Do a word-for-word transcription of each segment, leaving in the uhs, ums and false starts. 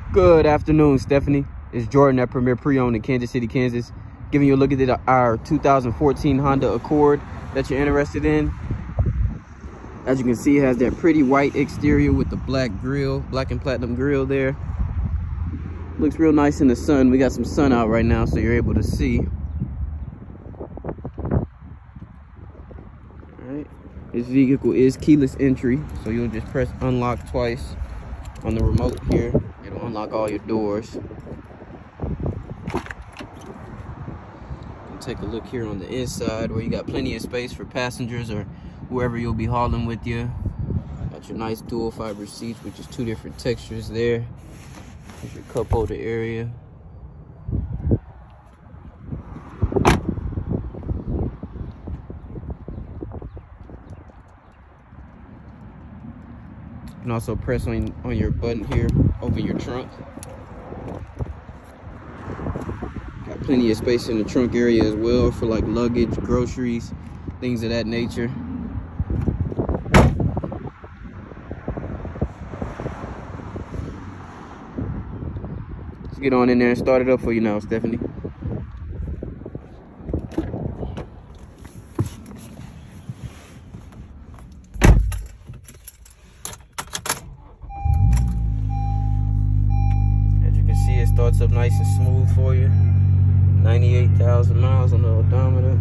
Good afternoon, Stephanie. It's Jordan at Premier Pre-Owned in Kansas City, Kansas, giving you a look at our two thousand fourteen Honda Accord that you're interested in. As you can see, it has that pretty white exterior with the black grille, black and platinum grille there. Looks real nice in the sun. We got some sun out right now, so you're able to see. Alright, this vehicle is keyless entry, so you'll just press unlock twice on the remote here. It'll unlock all your doors. Take a look here on the inside where you got plenty of space for passengers or whoever you'll be hauling with you. Got your nice dual fiber seats, which is two different textures there. Here's your cup holder area. You can also press on, on your button here, open your trunk. Got plenty of space in the trunk area as well for like luggage, groceries, things of that nature. Let's get on in there and start it up for you now, Stephanie. As you can see, it starts up nice and smooth for you. ninety-eight thousand miles on the odometer.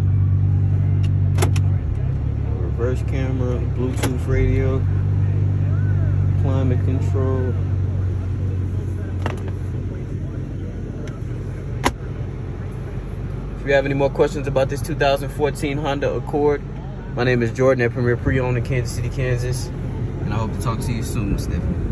Reverse camera, Bluetooth radio, climate control. If you have any more questions about this two thousand fourteen Honda Accord, my name is Jordan at Premier Pre-Owned in Kansas City, Kansas, and I hope to talk to you soon, Stephanie.